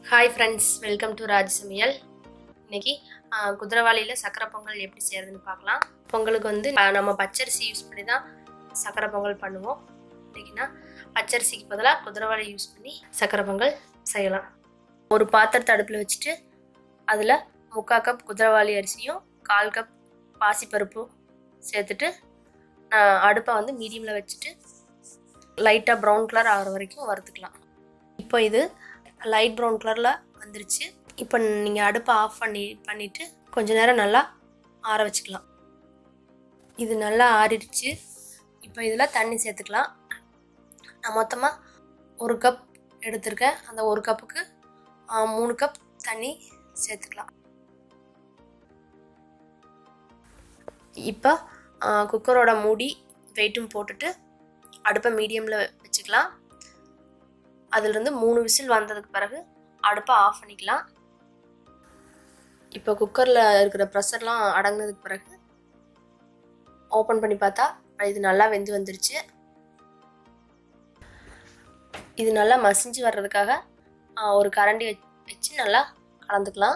Hi friends, welcome to Raj Samayal. இன்னைக்கு குதிரவாளியில சக்கரை பொங்கல் எப்படி செய்யறதுன்னு பார்க்கலாம். பொங்கலுக்கு வந்து நம்ம பச்சரிசி யூஸ் பண்ணி தான் சக்கரை பொங்கல் பண்ணுவோம். இன்னைக்குனா பச்சரிசிக்கு பதிலா குதிரவாளி யூஸ் பண்ணி சக்கரை பொங்கல் செய்யலாம். ஒரு பாத்திரத்தை அடுப்புல வச்சிட்டு அதுல 3/4 கப் குதிரவாளி அரிசியும் 1/4 கப் பாசிப்பருப்பு சேர்த்துட்டு அடுப்பை வந்து மீடியம்ல வச்சிட்டு லைட்டா ப்ரௌன் கலர் ஆகுற வரைக்கும் வறுத்துக்கலாம். இப்போ இது லைட் ப்ரௌன் கலர்ல வந்துருச்சு. இப்போ நீங்க அடுப்பை ஆஃப் பண்ணிட்டு கொஞ்ச நேரம் நல்லா ஆற வச்சுக்கலாம். இது நல்லா ஆறிடுச்சு. இப்போ இதுல தண்ணி சேர்த்துக்கலாம். நான் மொத்தமா 1 கப் எடுத்துர்க்கேன். அந்த 1 கப்புக்கு 3 கப் தண்ணி சேர்த்துக்கலாம். இப்போ குக்கரோட மூடி வெயிட்டும் போட்டுட்டு அடுப்பை மீடியம்ல வச்சுக்கலாம். அதுல இருந்து 3 விசில் வந்ததுக்கு பிறகு அடுப்பை ஆஃப் பண்ணிக்கலாம். இப்போ குக்கர்ல இருக்கிற பிரஷர்லாம் அடங்கினதுக்கு பிறகு ஓபன் பண்ணி பார்த்தா இது நல்லா வெந்து வந்துருச்சு. இது நல்லா மசிஞ்சு வர்றதுக்காக ஒரு கரண்டி வச்சு நல்லா கலந்துக்கலாம்.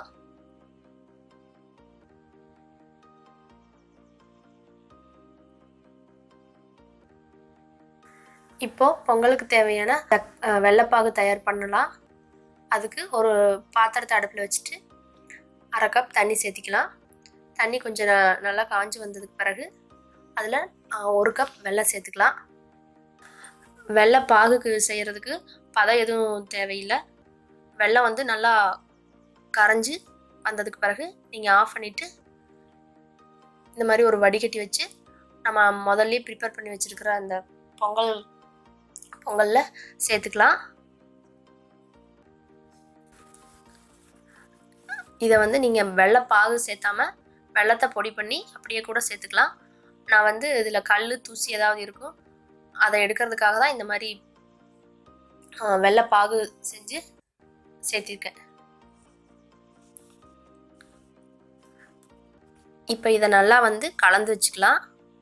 இப்போ பொங்கலுக்கு தேவையான வெல்லப்பாகு தயார் பண்ணலாம். அதுக்கு ஒரு பாத்திரத்தை அடுப்புல வச்சுட்டு 1/2 கப் தண்ணி சேர்த்திக்கலாம். தண்ணி கொஞ்சம் நல்லா காஞ்சி வந்ததுக்கு பிறகு அதில் 1 கப் வெல்லம் சேர்த்துக்கலாம். வெல்லப்பாகுக்கு செய்கிறதுக்கு பதம் எதுவும் தேவையில்லை. வெல்லம் வந்து நல்லா கரைஞ்சி வந்ததுக்கு பிறகு நீங்கள் ஆஃப் பண்ணிவிட்டு இந்த மாதிரி ஒரு வடிகட்டி வச்சு நம்ம முதல்ல ப்ரிப்பேர் பண்ணி வச்சுருக்கிற அந்த பொங்கலில் சேர்த்துக்கலாம். இதை வந்து நீங்கள் வெல்லப்பாகு சேர்த்தாம வெல்லத்தை பொடி பண்ணி அப்படியே கூட சேர்த்துக்கலாம். நான் வந்து இதில் கல் தூசி ஏதாவது இருக்கும் அதை எடுக்கிறதுக்காக தான் இந்த மாதிரி வெல்லப்பாகு செஞ்சு சேர்த்திருக்கேன். இப்போ இதை நல்லா வந்து கலந்து வச்சுக்கலாம்.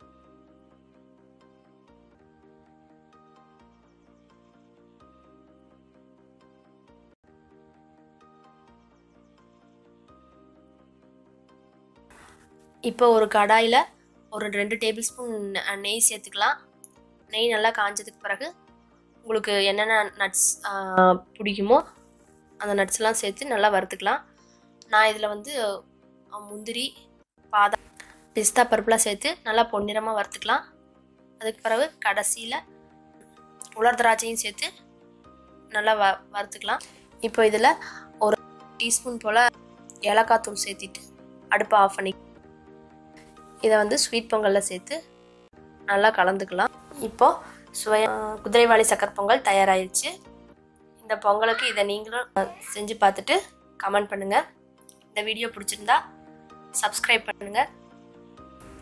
இப்போ ஒரு கடாயில் ஒரு 2 டேபிள் ஸ்பூன் நெய் சேர்த்துக்கலாம். நெய் நல்லா காஞ்சதுக்கு பிறகு உங்களுக்கு என்னென்ன நட்ஸ் பிடிக்குமோ அந்த நட்ஸ்லாம் சேர்த்து நல்லா வறுத்துக்கலாம். நான் இதில் வந்து முந்திரி, பாதாம், பிஸ்தா பருப்புலாம் சேர்த்து நல்லா பொன்னிறமாக வறுத்துக்கலாம். அதுக்கு பிறகு கடைசியில் உலர் திராட்சையும் சேர்த்து நல்லா வறுத்துக்கலாம். இப்போ இதில் ஒரு டீஸ்பூன் போல் ஏலக்காய் தூள் சேர்த்திட்டு அடுப்பை ஆஃப் பண்ணி இதை வந்து ஸ்வீட் பொங்கலில் சேர்த்து நல்லா கலந்துக்கலாம். இப்போது குதிரைவாளி சக்கரை பொங்கல் தயாராகிடுச்சு. இந்த பொங்கலுக்கு இதை நீங்களும் செஞ்சு பார்த்துட்டு கமெண்ட் பண்ணுங்கள். இந்த வீடியோ பிடிச்சிருந்தா சப்ஸ்கிரைப் பண்ணுங்கள்.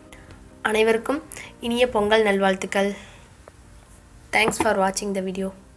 அனைவருக்கும் இனிய பொங்கல் நல்வாழ்த்துக்கள். தேங்க்ஸ் ஃபார் வாட்சிங் த வீடியோ.